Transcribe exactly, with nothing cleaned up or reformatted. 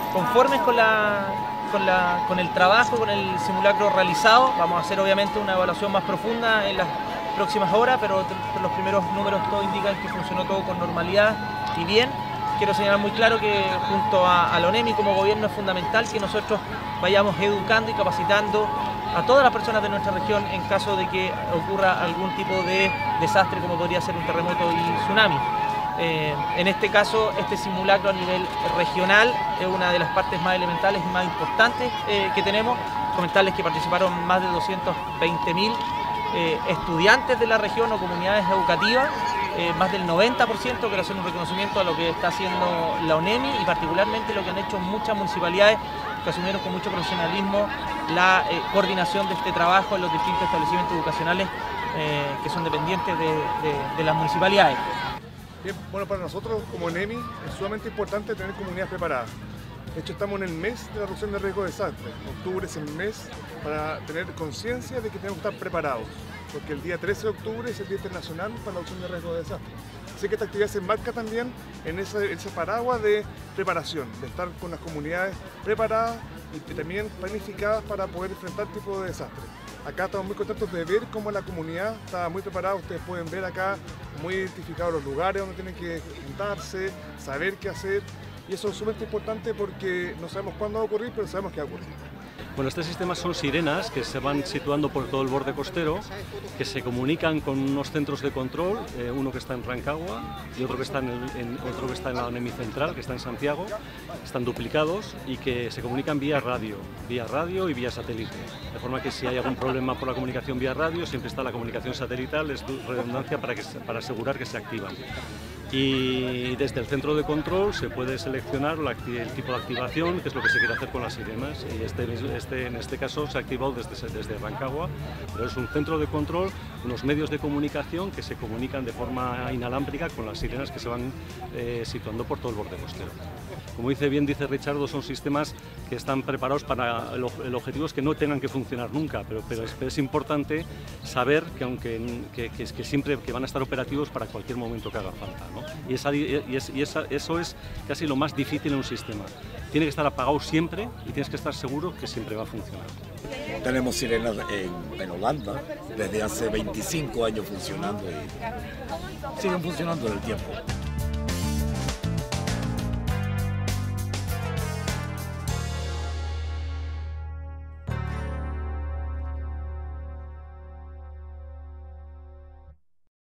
conformes con, la, con, la, con el trabajo, con el simulacro realizado. Vamos a hacer obviamente una evaluación más profunda en las próximas horas, pero los primeros números todo indican que funcionó todo con normalidad y bien. Quiero señalar muy claro que junto a, a la ONEMI como gobierno es fundamental que nosotros vayamos educando y capacitando a todas las personas de nuestra región en caso de que ocurra algún tipo de desastre como podría ser un terremoto y tsunami. Eh, en este caso, este simulacro a nivel regional es una de las partes más elementales y más importantes eh, que tenemos. Comentarles que participaron más de doscientos veinte mil eh, estudiantes de la región o comunidades educativas, eh, más del noventa por ciento, quiero hacer un reconocimiento a lo que está haciendo la ONEMI y particularmente lo que han hecho muchas municipalidades que asumieron con mucho profesionalismo la eh, coordinación de este trabajo en los distintos establecimientos educacionales eh, que son dependientes de, de, de las municipalidades. Bien, bueno, para nosotros como ONEMI es sumamente importante tener comunidades preparadas. De hecho, estamos en el mes de la reducción de riesgo de desastre. Octubre es el mes para tener conciencia de que tenemos que estar preparados, porque el día trece de octubre es el Día Internacional para la Reducción de Riesgo de Desastre. Así que esta actividad se enmarca también en ese, ese paraguas de preparación, de estar con las comunidades preparadas y también planificadas para poder enfrentar tipo de desastre. Acá estamos muy contentos de ver cómo la comunidad está muy preparada. Ustedes pueden ver acá muy identificados los lugares donde tienen que juntarse, saber qué hacer. Y eso es sumamente importante porque no sabemos cuándo va a ocurrir, pero sabemos que va a ocurrir. Bueno, este sistema son sirenas que se van situando por todo el borde costero, que se comunican con unos centros de control, eh, uno que está en Rancagua y otro que está en, el, en, otro que está en la ONEMI Central, que está en Santiago, están duplicados y que se comunican vía radio, vía radio y vía satélite. De forma que si hay algún problema por la comunicación vía radio, siempre está la comunicación satelital, es redundancia para, que, para asegurar que se activan. Y desde el centro de control se puede seleccionar la, el tipo de activación, que es lo que se quiere hacer con las sirenas. Y este, este, en este caso se ha activado desde, desde Rancagua, pero es un centro de control, unos medios de comunicación que se comunican de forma inalámbrica con las sirenas que se van eh, situando por todo el borde costero. Como dice bien dice Richardo, son sistemas que están preparados para el, el objetivo es que no tengan que funcionar nunca, pero, pero es, es importante saber que aunque que, que, que siempre que van a estar operativos para cualquier momento que haga falta, ¿no? Y, esa, y, es, y esa, eso es casi lo más difícil en un sistema. Tiene que estar apagado siempre y tienes que estar seguro que siempre va a funcionar. Tenemos sirenas en, en Holanda desde hace veinticinco años funcionando y siguen funcionando en el tiempo.